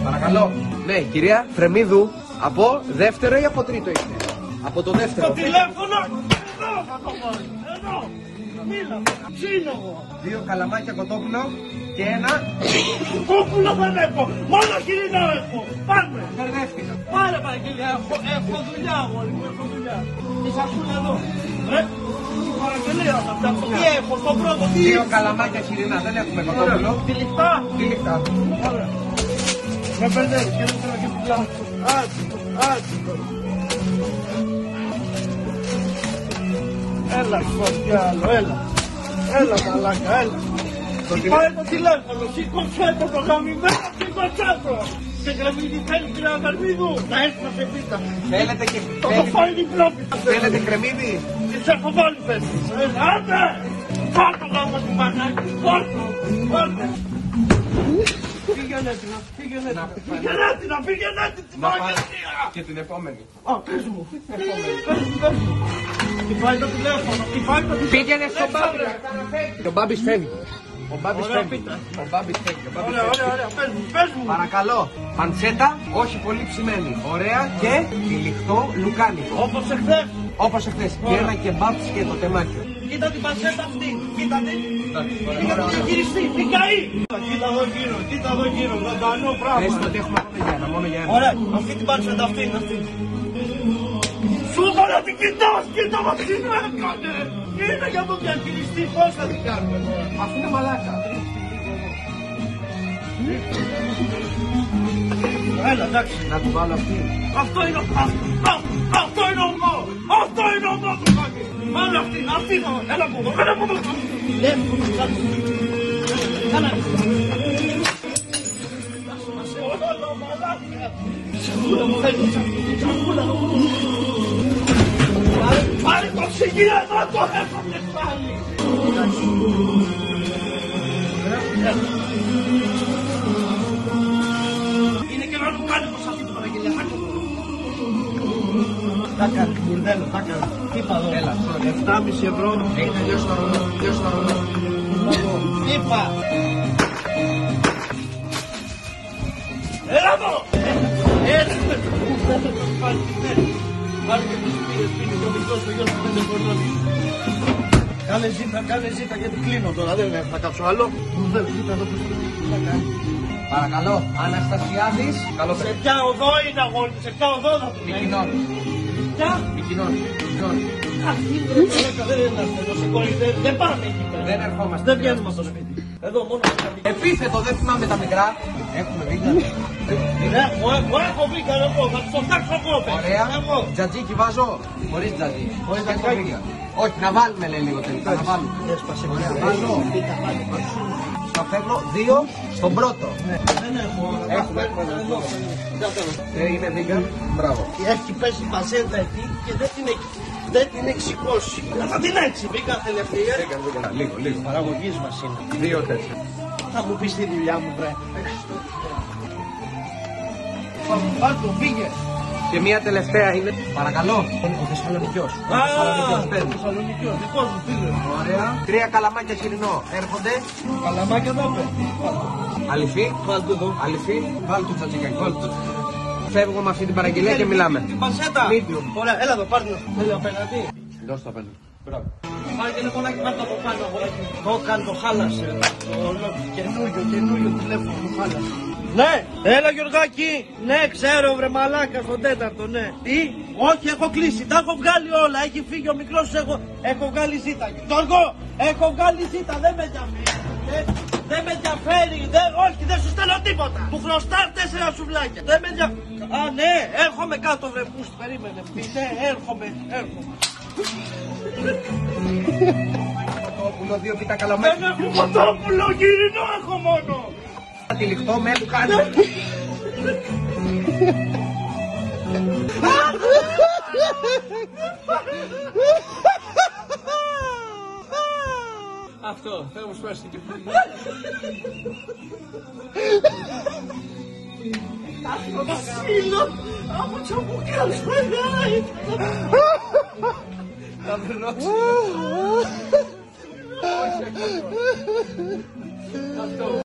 Παρακαλώ. Ναι, κυρία Φρεμίδου, από δεύτερο ή από τρίτο είστε? Από το δεύτερο. Το τηλέφωνο! Εδώ θα το βάλω! Εδώ! Μίλα! Σύλλογο! 2 καλαμάκια κοτόπουλο και ένα. Κοτόπουλο δεν έχω! Μόνο χοιρινό έχω! Πάμε! Μπερδεύτηκα. Πάρε παραγγελία! Έχω δουλειά αγόρι μου! Έχω δουλειά! Τις ακούν εδώ! Παραγγελία θα φτιάξω! Τι έχω στο πρώτο! 2 καλαμάκια χοιρινά, δεν έχουμε κοτόπουλο. Τυλιχτά! Τυλιχτά. Ωραία! Με μπερδεύεις και δεν θέλω και πουλάκι! Άτσικο! Έλα σκοτιά άλλο, έλα μαλάκα, έλα. Πάει το τηλέφωνο, σήκωσέ το γαμημένο, σήκωσέ το. Σε κρεμμύδι θέλει κυρία Φρεμίδου, να έρθει να σε πίτα. Θέλετε και... Το φάει διπλό πίτα. Θέλετε κρεμμύδι? Τις έχω βάλει πέσει. Άντε, πάρτο γάμο του μανάκι, πάρτο. Πήγαινε την, πήγαινε την μαγειρία. Και την επόμενη. Α, πες μου. Τι πάει το τηλέφωνο, τι πάει το τηλέφωνο. Πήγαινε στον Μπάμπη. Ο Μπάμπης φεύγει. Ο Μπάμπης φεύγει. Ωραία, πες μου. Παρακαλώ, παντσέτα, όχι πολύ ψημένη. Ωραία και τυλιχτό λουκάνικο. Όπως εχθές. Και ένα κεμπάπ και το τεμάχιο. Κοίτα την πανσέτα αυτή, κοίτα την. Κοίτα την γυριστή, μην καεί. Κοίτα εδώ γύρω, ζωντανό πράγμα. Πες ότι έχουμε μόνο για ένα. Ωραία, αυτή την πανσέτα αυτή είναι αυτή. Σου είπα να την κοιτάς, κοίτα μας τι να έκανε. Είναι για το διαχειριστή, πώς θα την κάνουμε τώρα. Αυτό είναι μαλάκα. Έλα, εντάξει. Να του βάλω αυτή. Αυτό είναι ο μόδος. Μάλλον αυτή είναι. Έλα από εδώ. Έλα. Σακούλα μου φέρνει. Πάρε το ψυγείο εδώ, το έφαγε πάλι. Είναι και να του κάνει πως αυτή την παραγγελία. Τα κάνει, μπουρδέλο, τα κάνει. Τι είπα εδώ. Έλα, 7,5 ευρώ. έχει τελειώσει το ρολό. Τι είπα. Έλα εδώ. Έτσι. Πάρε και τους πήρες σπίτι το μικρό στο γιος του 5 χρονών. Κάνε ζήτα γιατί κλείνω τώρα, δεν θα κάτσω άλλο. Μπουρδέλο, κοίτα εδώ που θα κάνει. Παρακαλώ, Αναστασιάδης. Καλό Σε παιδί. ποια οδό είναι αγόρι, σε ποια οδό θα του λέει. Μικοινών. Αυτή είναι δεν είναι αυτό, σε κορυδεύει, δεν πάμε εκεί πέρα. Δεν ερχόμαστε. Δεν βγαίνουμε στο σπίτι. Εδώ μόνο με τα μικρά. Επίθετο, δεν θυμάμαι τα μικρά. Έχουμε βίγκαν. Μου έχω βίγκαν εγώ, θα τους το φτιάξω εγώ. Ωραία. Τζατζίκι βάζω. Χωρίς τζατζίκι. Χωρίς Και το τζατζίκι. βίγκαν. Όχι, να βάλουμε λέει λίγο τελικά. Να βάλουμε. Έσπασε Ωραία, πια. βάζω. Θα φέρνω 2 στον πρώτο. Δεν έχω. Έχουμε. Εδώ. Είναι βίγκαν. Μπράβο. Έχει πέσει η πασέντα εκεί και δεν την έχει σηκώσει. Θα την έτσι. Βίγκαν τελευταία. Λίγο. Παραγωγής μας είναι. 2 τέτοια. Θα μου πεις τη δουλειά μου, βρε. Πάρ' το, πήγε. Και μία τελευταία είναι. Παρακαλώ. Ο Θεσσαλονικιός. Θεσσαλονικιός, δικός μου φίλος. Ωραία. 3 καλαμάκια χοιρινό. Έρχονται. Καλαμάκια εδώ πέρα. Αληφή. Βάλτε εδώ. Αληφή. Βάλτε το τσατζικάκι. Βάλτε το. Φεύγω με αυτή την παραγγελία και μιλάμε. Την πανσέτα. Medium. Ωραία, έλα εδώ, πάρτε το. Θέλει απέναντι. Δώσ' το απέναντι. Μπράβο. Πάρε και λεμονάκι, πάρτε από πάνω, αγοράκι. Το έκανε, το χάλασε. Καινούριο τηλέφωνο, το χάλασε. Ναι, έλα Γιωργάκη. Ναι, ξέρω βρε μαλάκα στον τέταρτο, ναι. Τι, όχι, έχω κλείσει, τα έχω βγάλει όλα. Έχει φύγει ο μικρός, έχω βγάλει ζήτα. Γιώργο, έχω βγάλει ζήτα, δεν με ενδιαφέρει. Δεν με ενδιαφέρει, όχι, δεν σου στέλνω τίποτα. Του χρωστάω 4 σουβλάκια. Δεν με ενδιαφέρει. Α, ναι, έρχομαι κάτω βρε πούστη, περίμενε. Ναι, έρχομαι. Κοτόπουλο, 2 πίτα καλαμάκια. Δεν έχω κοτόπουλο, γυρινό έχω μόνο. Τυλιχτό με λουκάνι. Αυτό, θα μου σπάσει και πάλι. Το σύλλο από τσαμπουκιά σου εγάει. Θα βρω. Αυτό.